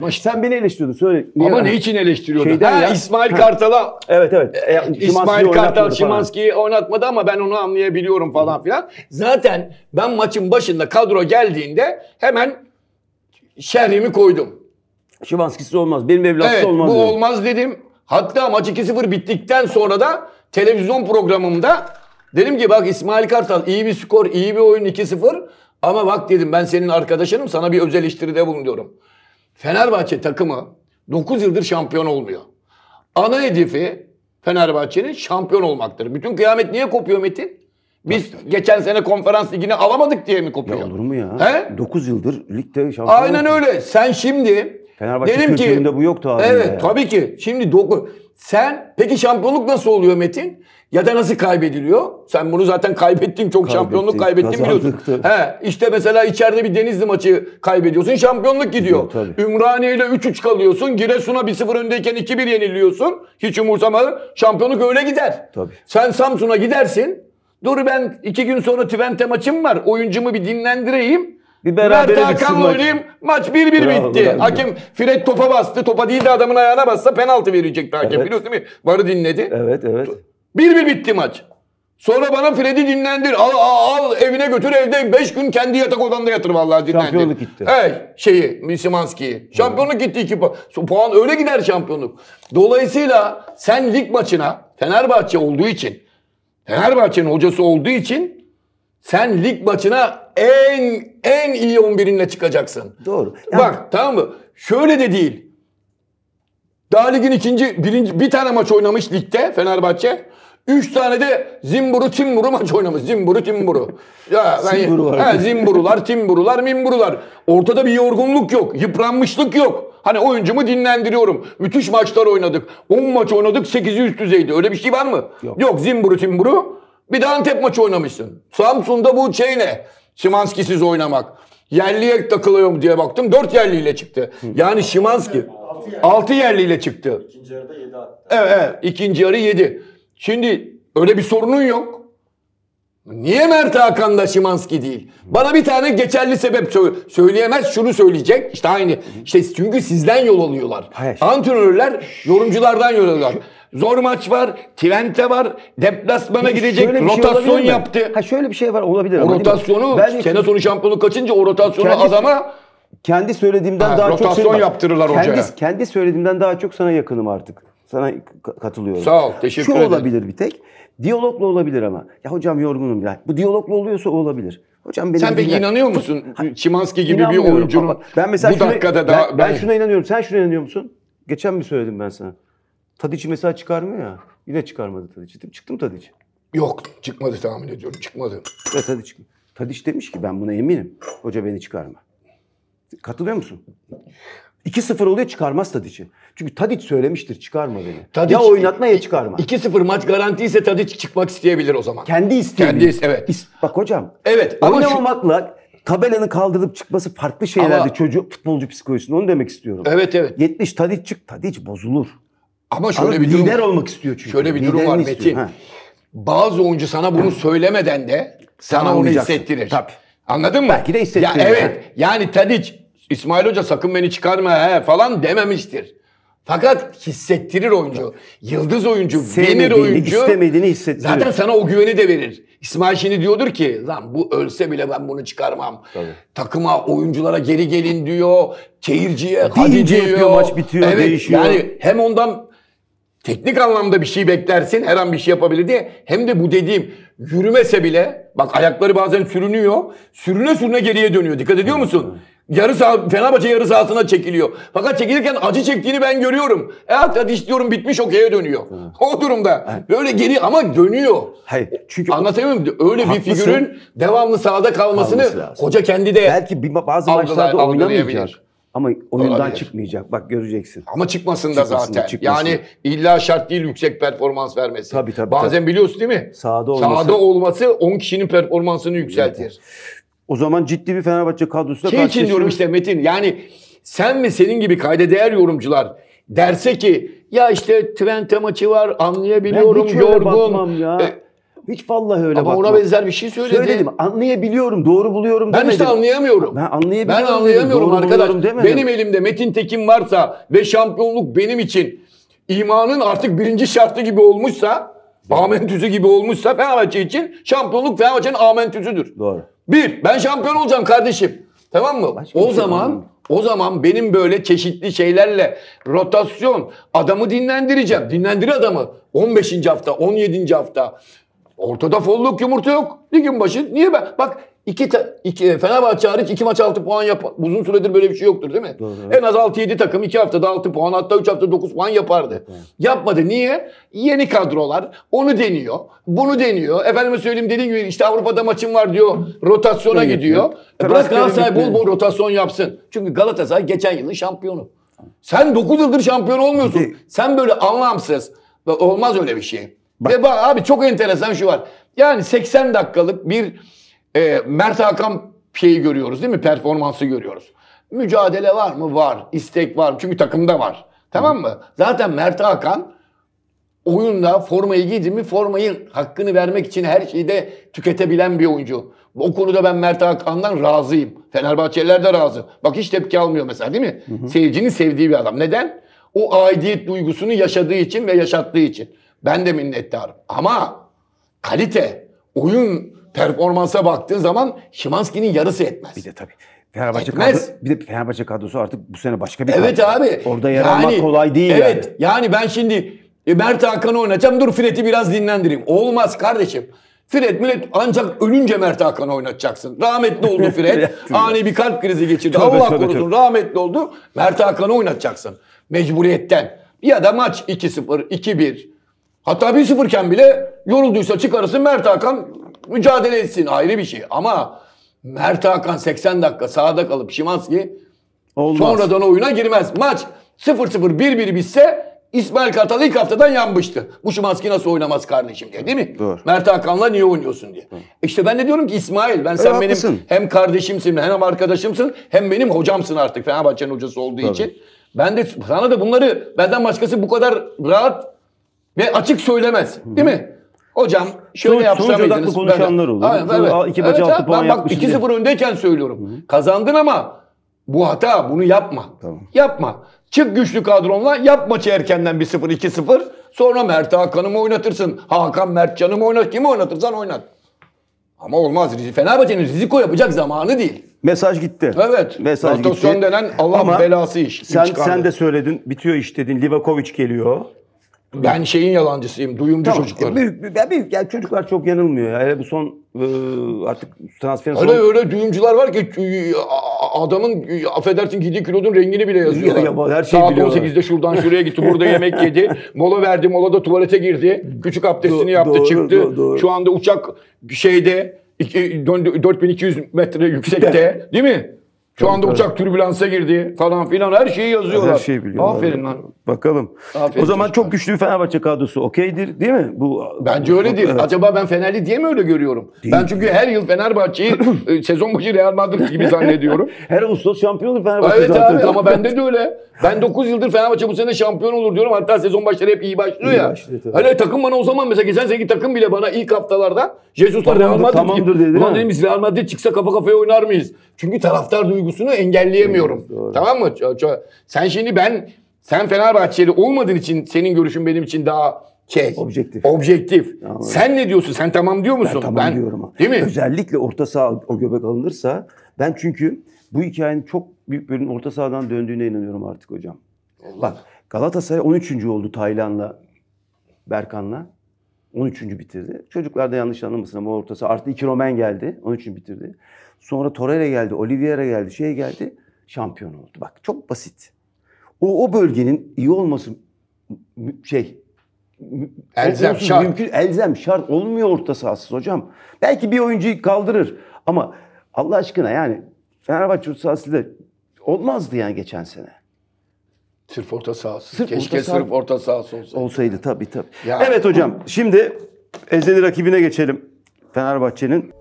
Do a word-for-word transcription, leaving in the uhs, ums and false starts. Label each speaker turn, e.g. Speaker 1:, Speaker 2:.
Speaker 1: Sen beni eleştiriyordun söyle.
Speaker 2: Niye? Ama ne için eleştiriyordun?
Speaker 1: Şeyden
Speaker 2: ha,
Speaker 1: ya.
Speaker 2: İsmail Kartal'a.
Speaker 1: Evet evet.
Speaker 2: E, İsmail Kartal Szymański'yi oynatmadı ama ben onu anlayabiliyorum falan filan. Zaten ben maçın başında kadro geldiğinde hemen şerrimi koydum.
Speaker 1: Szymański'siz olmaz. Benim evlatsız
Speaker 2: evet,
Speaker 1: olmaz.
Speaker 2: Bu
Speaker 1: dedim.
Speaker 2: olmaz dedim. Hatta maç iki sıfır bittikten sonra da televizyon programımda dedim ki bak İsmail Kartal iyi bir skor, iyi bir oyun iki sıfır. Ama bak dedim ben senin arkadaşınım, sana bir öz eleştiride bulunuyorum. Fenerbahçe takımı dokuz yıldır şampiyon olmuyor. Ana hedefi Fenerbahçe'nin şampiyon olmaktır. Bütün kıyamet niye kopuyor Metin? Biz tabii, tabii. geçen sene konferans ligini alamadık diye mi kopuyor?
Speaker 1: Ya olur mu ya?
Speaker 2: He?
Speaker 1: dokuz yıldır ligde şampiyon.
Speaker 2: Aynen olsun. Öyle. Sen şimdi
Speaker 1: Fenerbahçe dedim kültüründe ki, bu yoktu abi.
Speaker 2: Evet
Speaker 1: ya.
Speaker 2: tabii ki. Şimdi dokuz. Sen peki şampiyonluk nasıl oluyor Metin? Ya da nasıl kaybediliyor? Sen bunu zaten kaybettin. Çok Kaybettik, şampiyonluk kaybettin biliyorsun. He, işte mesela içeride bir Denizli maçı kaybediyorsun. Şampiyonluk gidiyor. Tabii. Ümraniye ile üç üç kalıyorsun. Giresun'a bir sıfır öndeyken iki bir yeniliyorsun. Hiç umursamadan. Şampiyonluk öyle gider.
Speaker 1: Tabii.
Speaker 2: Sen Samsun'a gidersin. Dur ben iki gün sonra Twente maçım var. Oyuncumu bir dinlendireyim. Bir Mert Hakan'la oynayayım. Maç bir bir bitti. Bravo. Hakem Fred topa bastı. Topa değil de adamın ayağına bassa penaltı verecekti hakem. Evet. Biliyorsun değil mi? Varı dinledi.
Speaker 1: Evet evet.
Speaker 2: bir bir bitti maç. Sonra bana Fred'i dinlendir. Al, al, al evine götür, evde beş gün kendi yatak odanda yatır vallahi dinlendir.
Speaker 1: Şampiyonluk gitti.
Speaker 2: Evet şeyi Szymański'yi. Şampiyonluk gitti iki puan. Puan öyle gider şampiyonluk. Dolayısıyla sen lig maçına Fenerbahçe olduğu için, Fenerbahçe'nin hocası olduğu için sen lig maçına en en iyi on birinle çıkacaksın.
Speaker 1: Doğru. Yani...
Speaker 2: Bak tamam mı? Şöyle de değil. Daha ligin ikinci, birinci, bir tane maç oynamış ligde Fenerbahçe. Üç tane de zimburu timburu maç oynamış. Zimburu timburu. Ya ben,
Speaker 1: Zimburu
Speaker 2: he, zimburular, timburular, mimburular. Ortada bir yorgunluk yok. Yıpranmışlık yok. Hani oyuncumu dinlendiriyorum. Müthiş maçlar oynadık. on maç oynadık, sekizi üst düzeydi. Öyle bir şey var mı?
Speaker 1: Yok.
Speaker 2: Yok zimburu timburu. Bir de Antep maçı oynamışsın. Samsun'da bu şey ne? Szymański'siz oynamak. Yerliye takılıyor mu diye baktım. Dört yerliyle çıktı. Yani Szymański altı yerliyle çıktı.
Speaker 3: İkinci yarıda yedi attı.
Speaker 2: Evet, evet. İkinci yarı yedi. Şimdi öyle bir sorunun yok. Niye Mert Hakan da Szymański değil? Bana bir tane geçerli sebep söyleyemez. Şunu söyleyecek. İşte aynı. İşte çünkü sizden yol alıyorlar.
Speaker 1: Hayır.
Speaker 2: Antrenörler yorumculardan yol alıyorlar. Zor maç var, Twente var, deplasmana gidecek, rotasyon
Speaker 1: şey
Speaker 2: yaptı.
Speaker 1: Ha şöyle bir şey var olabilir.
Speaker 2: O rotasyonu, ben sene sonu şampiyonluk kaçınca o rotasyonu kendi, adama...
Speaker 1: Kendi söylediğimden ha, daha
Speaker 2: rotasyon
Speaker 1: çok...
Speaker 2: Rotasyon yaptırırlar
Speaker 1: kendi,
Speaker 2: hocaya.
Speaker 1: Kendi söylediğimden daha çok sana yakınım artık. Sana katılıyorum.
Speaker 2: Sağ ol, teşekkür
Speaker 1: Şu
Speaker 2: ederim.
Speaker 1: Şu olabilir bir tek. Diyalogla olabilir ama. Ya hocam yorgunum ya. Bu diyalogla oluyorsa olabilir. Hocam
Speaker 2: sen peki inanıyor musun? Szymański gibi bir oyuncunun
Speaker 1: ben mesela
Speaker 2: bu
Speaker 1: şuna,
Speaker 2: dakikada
Speaker 1: ben,
Speaker 2: da...
Speaker 1: Ben, ben şuna inanıyorum. Sen şuna inanıyor musun? Geçen mi söyledim ben sana? Tadiç'i mesela çıkarmıyor ya. Yine çıkarmadı Tadiç'i. Çıktım Tadiç.
Speaker 2: Yok çıkmadı tahmin ediyorum. Çıkmadı.
Speaker 1: Ya Tadiç, Tadiç demiş ki ben buna eminim. Hoca beni çıkarma. Katılıyor musun? iki sıfır oluyor çıkarmaz Tadiç'i. Çünkü Tadiç söylemiştir çıkarma beni. Tadiç, ya oynatma ya çıkarma.
Speaker 2: iki sıfır maç garantiyse Tadiç çıkmak isteyebilir o zaman.
Speaker 1: Kendi isteği.
Speaker 2: Kendi is- evet.
Speaker 1: Bak hocam.
Speaker 2: Evet. Ama
Speaker 1: oynamamakla şu... tabelanı kaldırıp çıkması farklı şeylerdi ama... çocuk futbolcu psikolojisinde onu demek istiyorum.
Speaker 2: Evet evet.
Speaker 1: yetmiş Tadiç çık Tadiç bozulur.
Speaker 2: Ama şöyle
Speaker 1: ama
Speaker 2: bir durum
Speaker 1: lider olmak istiyor çünkü.
Speaker 2: Şöyle bir durum var Metin. Ha. Bazı oyuncu sana bunu söylemeden de sana onu hissettirir.
Speaker 1: Tabii.
Speaker 2: Anladın mı?
Speaker 1: Belki de hissettirir.
Speaker 2: Ya evet. Yani Tadiç İsmail Hoca sakın beni çıkarma he falan dememiştir. Fakat hissettirir oyuncu. Yıldız oyuncu, demir oyuncu.
Speaker 1: istemediğini hissettirir.
Speaker 2: Zaten sana o güveni de verir. İsmail şimdi diyordur ki lan bu ölse bile ben bunu çıkarmam. Tabii. Takıma, oyunculara geri gelin diyor. Seyirciye hadi diyor.
Speaker 1: Yapıyor, maç bitiyor, evet, değişiyor.
Speaker 2: Yani hem ondan teknik anlamda bir şey beklersin. Her an bir şey yapabilir diye. Hem de bu dediğim yürümese bile bak ayakları bazen sürünüyor. Sürüne sürüne geriye dönüyor. Dikkat ediyor musun? Yarı saha, Fenerbahçe yarı sahasına çekiliyor. Fakat çekilirken acı çektiğini ben görüyorum. E hadi istiyorum bitmiş okey'e dönüyor. Hı. O durumda. Böyle geri ama dönüyor.
Speaker 1: Hayır. Çünkü
Speaker 2: anlatabiliyor muyum? Öyle bir figürün devamlı sahada kalmasını hoca kendi de
Speaker 1: belki bir, bazı maçlarda oynamayacak. Ama oyundan olabilir. Çıkmayacak. Bak göreceksin.
Speaker 2: Ama çıkmasın da çıkmasın zaten. Çıkmasın. Yani illa şart değil yüksek performans vermesi.
Speaker 1: Tabii tabii.
Speaker 2: Bazen
Speaker 1: tabii.
Speaker 2: biliyorsun değil mi?
Speaker 1: Sahada olması.
Speaker 2: Sahada olması on kişinin performansını yükseltir. Evet.
Speaker 1: O zaman ciddi bir Fenerbahçe kadrosu da
Speaker 2: şey için diyorum işte Metin. Yani sen ve senin gibi kayda değer yorumcular derse ki ya işte Twente maçı var anlayabiliyorum yorgun.
Speaker 1: Ya.
Speaker 2: E,
Speaker 1: Hiç vallahi öyle
Speaker 2: Ama
Speaker 1: bakma.
Speaker 2: ona benzer bir şey söyledi.
Speaker 1: Söyledim. Anlayabiliyorum. Doğru buluyorum
Speaker 2: Ben
Speaker 1: demedim.
Speaker 2: işte anlayamıyorum.
Speaker 1: Ben anlayabiliyorum.
Speaker 2: Ben
Speaker 1: dedim,
Speaker 2: anlayamıyorum
Speaker 1: doğru
Speaker 2: arkadaş.
Speaker 1: buluyorum demedim.
Speaker 2: Benim elimde Metin Tekin varsa ve şampiyonluk benim için imanın artık birinci şartı gibi olmuşsa, amentüsü gibi olmuşsa Fenerbahçe için şampiyonluk Fenerbahçe'nin amentüsüdür.
Speaker 1: Doğru.
Speaker 2: Bir, ben şampiyon olacağım kardeşim. Tamam mı?
Speaker 1: Başka
Speaker 2: o
Speaker 1: bir şey
Speaker 2: zaman
Speaker 1: olmuyor.
Speaker 2: o zaman benim böyle çeşitli şeylerle rotasyon, adamı dinlendireceğim. Dinlendir adamı. on beşinci hafta, on yedinci hafta. Ortada folluk yumurta yok. Ligin başı. Niye ben? Bak iki, ta, iki Fenerbahçe hariç iki maç altı puan yap. Uzun süredir böyle bir şey yoktur değil mi?
Speaker 1: Doğru.
Speaker 2: En az altı yedi takım iki haftada altı puan, hatta üç hafta dokuz puan yapardı.
Speaker 1: Evet.
Speaker 2: Yapmadı. Niye? Yeni kadrolar onu deniyor. Bunu deniyor. Efendime söyleyeyim, dediğim gibi işte Avrupa'da maçım var diyor. Rotasyona
Speaker 1: Öyle
Speaker 2: gidiyor.
Speaker 1: yapıyor.
Speaker 2: E bırak
Speaker 1: Transferin
Speaker 2: Galatasaray bol
Speaker 1: bitti.
Speaker 2: bol rotasyon yapsın. Çünkü Galatasaray geçen yılın şampiyonu. Sen dokuz yıldır şampiyon olmuyorsun.
Speaker 1: Bir de-
Speaker 2: Sen böyle anlamsız. Olmaz öyle bir şey. Ve bak abi, çok enteresan şu var. Yani seksen dakikalık bir e, Mert Hakan şeyi görüyoruz değil mi? Performansı görüyoruz. Mücadele var mı? Var. İstek var mı? Çünkü takımda var. Tamam mı? Zaten Mert Hakan oyunda formayı giydi mi formayı hakkını vermek için her şeyi de tüketebilen bir oyuncu. O konuda ben Mert Hakan'dan razıyım. Fenerbahçeliler de razı. Bak hiç tepki almıyor mesela değil mi? Hı hı. Seyircinin sevdiği bir adam. Neden? O aidiyet duygusunu yaşadığı için ve yaşattığı için. Ben de minnettarım. Ama kalite, oyun performansa baktığın zaman Szymański'nin yarısı etmez.
Speaker 1: Bir de tabii. Fenerbahçe
Speaker 2: Etmez.
Speaker 1: kadrosu, bir de Fenerbahçe kadrosu artık bu sene başka bir
Speaker 2: Evet
Speaker 1: kadro.
Speaker 2: abi.
Speaker 1: Orada yer almak kolay değil
Speaker 2: evet,
Speaker 1: yani.
Speaker 2: yani ben şimdi e, Mert Hakan'ı oynatacağım. Dur Fred'i biraz dinlendireyim. Olmaz kardeşim. Fred millet ancak ölünce Mert Hakan'ı oynatacaksın. Rahmetli oldu Fred. Ani bir kalp krizi geçirdi.
Speaker 1: Tövbe,
Speaker 2: Allah
Speaker 1: tövbe,
Speaker 2: korusun
Speaker 1: tövbe.
Speaker 2: rahmetli oldu. Mert Hakan'ı oynatacaksın. Mecburiyetten. Ya da maç iki sıfır, iki bir. Hatta bir sıfır iken bile yorulduysa çıkarırsın, Mert Hakan mücadele etsin, ayrı bir şey. Ama Mert Hakan seksen dakika sahada kalıp Szymański
Speaker 1: Olmaz.
Speaker 2: sonradan oyuna girmez. Maç sıfır sıfır bir bir bitse İsmail Kartal ilk haftadan yanmıştı. Bu Szymański nasıl oynamaz kardeşim diye, değil mi?
Speaker 1: Doğru.
Speaker 2: Mert Hakan'la niye oynuyorsun diye. İşte ben de diyorum ki İsmail, ben sen benim
Speaker 1: haklısın.
Speaker 2: hem kardeşimsin hem arkadaşımsın hem benim hocamsın artık, Fenerbahçe'nin hocası olduğu
Speaker 1: Tabii.
Speaker 2: için. Ben de sana da bunları benden başkası bu kadar rahat ve açık söylemez. Değil mi? Hocam şöyle
Speaker 1: Sonuç-
Speaker 2: yapsa
Speaker 1: sonuç odaklı
Speaker 2: mıydınız?
Speaker 1: konuşanlar olur.
Speaker 2: Aynen,
Speaker 1: Sonra
Speaker 2: evet.
Speaker 1: al- iki maç
Speaker 2: Evet,
Speaker 1: altı
Speaker 2: ha,
Speaker 1: puan
Speaker 2: ben bak
Speaker 1: yapmışız
Speaker 2: iki sıfır öndeyken söylüyorum. Kazandın ama bu hata, bunu yapma.
Speaker 1: Tamam.
Speaker 2: Yapma. Çık güçlü kadronla, yap maçı erkenden bir sıfır iki sıfır. Sonra Mert Hakan'ı mı oynatırsın? Hakan Mertcan'ı mı oynat? Kimi oynatırsan oynat. Ama olmaz. Fenerbahçe'nin riziko yapacak zamanı değil.
Speaker 1: Mesaj gitti.
Speaker 2: Evet.
Speaker 1: Mesaj
Speaker 2: Rotasyon
Speaker 1: gitti.
Speaker 2: denen Allah
Speaker 1: Ama
Speaker 2: belası iş.
Speaker 1: Sen,
Speaker 2: çıkardı.
Speaker 1: sen de söyledin. Bitiyor iş dedin. Livakovic geliyor.
Speaker 2: Ben şeyin yalancısıyım. Duyumcu
Speaker 1: Tamam.
Speaker 2: çocuklar.
Speaker 1: E, büyük, ya büyük, yani çocuklar çok yanılmıyor. Ya. Hele bu son e, artık transferin son...
Speaker 2: Öyle öyle duyumcular var ki e, a- adamın e, affedersin giydiği kilodun rengini bile yazıyorlar.
Speaker 1: Ya, ya, her şeyi
Speaker 2: Saat
Speaker 1: biliyorlar.
Speaker 2: on sekizde şuradan şuraya gitti. Burada yemek yedi. Mola verdi. Molada tuvalete girdi. Küçük abdestini
Speaker 1: Do-
Speaker 2: yaptı.
Speaker 1: doğru,
Speaker 2: çıktı.
Speaker 1: doğru, doğru.
Speaker 2: Şu anda uçak şeyde iki- dört bin iki yüz metre yüksekte. Değil mi? Şu anda
Speaker 1: tabii.
Speaker 2: uçak türbülansa girdi falan filan, her şeyi yazıyorlar.
Speaker 1: Her şeyi biliyorlar.
Speaker 2: Aferin lan.
Speaker 1: Bakalım.
Speaker 2: Aferin
Speaker 1: o zaman
Speaker 2: çocuklar.
Speaker 1: çok güçlü bir Fenerbahçe kadrosu okeydir değil mi? Bu
Speaker 2: Bence öyle değil.
Speaker 1: Evet.
Speaker 2: Acaba ben Fenerli diye mi öyle görüyorum?
Speaker 1: Değil.
Speaker 2: Ben çünkü her yıl Fenerbahçe'yi e, sezon başı Real Madrid gibi zannediyorum.
Speaker 1: Her Ağustos şampiyonu Fenerbahçe
Speaker 2: Evet
Speaker 1: zaten.
Speaker 2: abi, ama bende de öyle. Ben dokuz yıldır Fenerbahçe bu sene şampiyon olur diyorum. Hatta sezon başları hep iyi başlıyor
Speaker 1: İyi
Speaker 2: ya.
Speaker 1: başlıyor tabii.
Speaker 2: Hele takım bana o zaman mesela geçen seneki takım bile bana ilk haftalarda Jesus'la
Speaker 1: Tamamdır,
Speaker 2: Real Madrid
Speaker 1: tamamdır
Speaker 2: gibi.
Speaker 1: dedi,
Speaker 2: Ulan
Speaker 1: ha?
Speaker 2: dedim biz Real Madrid çıksa kafa kafaya oynar mıyız? Çünkü taraftar duygusunu engelleyemiyorum.
Speaker 1: Doğru.
Speaker 2: Tamam mı? Ço- ço- Sen şimdi ben sen Fenerbahçeli olmadığın için senin görüşün benim için daha şey.
Speaker 1: Objektif.
Speaker 2: Objektif.
Speaker 1: Anladım.
Speaker 2: Sen ne diyorsun? Sen tamam diyor musun?
Speaker 1: Ben tamam diyorum. ama.
Speaker 2: Değil mi?
Speaker 1: Özellikle orta saha o göbek alınırsa ben çünkü bu hikayenin çok büyük bölümün orta sahadan döndüğüne inanıyorum artık hocam. Bak Galatasaray on üçüncü oldu Taylan'la, Berkan'la. on üçüncü bitirdi. Çocuklar da yanlış anlamasın ama orta saha. Artı iki Romen geldi. on üçüncü bitirdi. Sonra Torreira geldi, Oliveira geldi, şey geldi. Şampiyon oldu. Bak çok basit. O, o bölgenin iyi olması mü- şey mü-
Speaker 2: Elzem,
Speaker 1: onsuz
Speaker 2: şart.
Speaker 1: Mümkün, elzem şart. Olmuyor orta sahasız hocam. Belki bir oyuncuyu kaldırır. Ama Allah aşkına yani Fenerbahçe orta sahası da olmazdı yani geçen sene.
Speaker 2: Sırf orta sahası.
Speaker 1: Sırf
Speaker 2: Keşke
Speaker 1: orta saha-
Speaker 2: sırf orta sahası olsaydı.
Speaker 1: Olsaydı tabii tabii.
Speaker 2: Ya-
Speaker 1: Evet hocam şimdi ezeli rakibine geçelim Fenerbahçe'nin.